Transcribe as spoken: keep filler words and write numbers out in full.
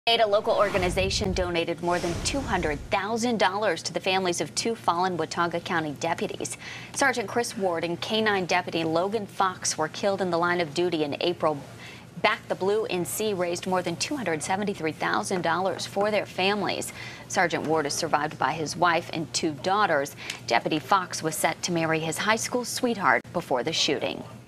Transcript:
A local organization donated more than two hundred thousand dollars to the families of two fallen Watauga County deputies. Sergeant Chris Ward and K nine Deputy Logan Fox were killed in the line of duty in April. Back the Blue N C raised more than two hundred seventy-three thousand dollars for their families. Sergeant Ward is survived by his wife and two daughters. Deputy Fox was set to marry his high school sweetheart before the shooting.